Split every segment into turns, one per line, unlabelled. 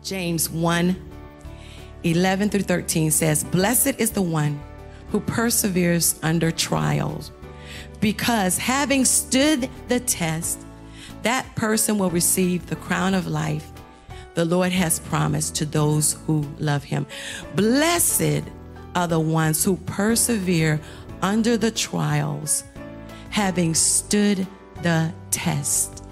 James 1:11 through 13 says, "Blessed is the one who perseveres under trials, because having stood the test, that person will receive the crown of life the Lord has promised to those who love him." Blessed are the ones who persevere under the trials, having stood the test.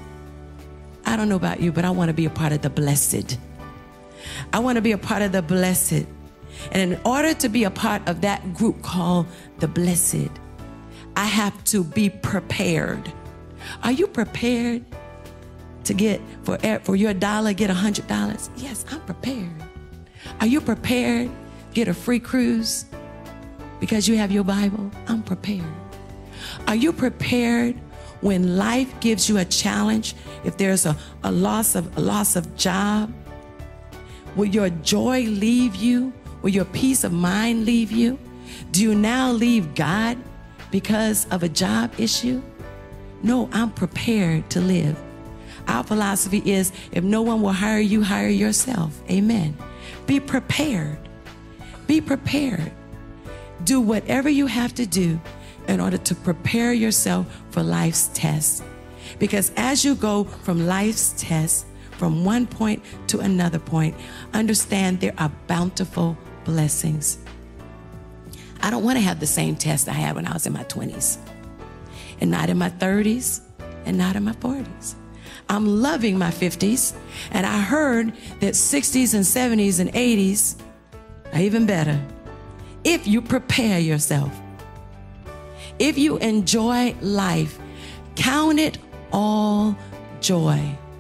I don't know about you, but I want to be a part of the blessed. I want to be a part of the blessed. And in order to be a part of that group called the blessed, I have to be prepared. Are you prepared to get, for your dollar, get $100? Yes, I'm prepared. Are you prepared to get a free cruise because you have your Bible? I'm prepared. Are you prepared when life gives you a challenge? If there's a loss of job, will your joy leave you? Will your peace of mind leave you? Do you now leave God because of a job issue? No, I'm prepared to live. Our philosophy is, if no one will hire you, hire yourself. Amen. Be prepared. Be prepared. Do whatever you have to do in order to prepare yourself for life's test. Because as you go from life's test, from one point to another point, understand there are bountiful blessings. I don't want to have the same test I had when I was in my 20s, and not in my 30s, and not in my 40s. I'm loving my 50s, and I heard that 60s and 70s and 80s are even better if you prepare yourself. If you enjoy life, count it all joy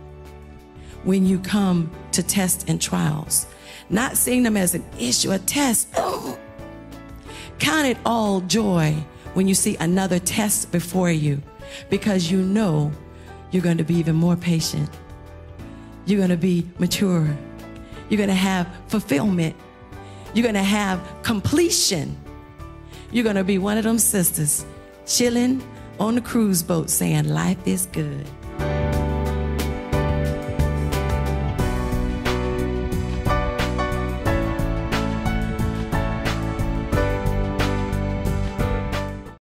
when you come to tests and trials. Not seeing them as an issue, a test. Oh. Count it all joy when you see another test before you, because you know you're going to be even more patient. You're going to be mature. You're going to have fulfillment. You're going to have completion. You're going to be one of them sisters chilling on the cruise boat saying, life is good.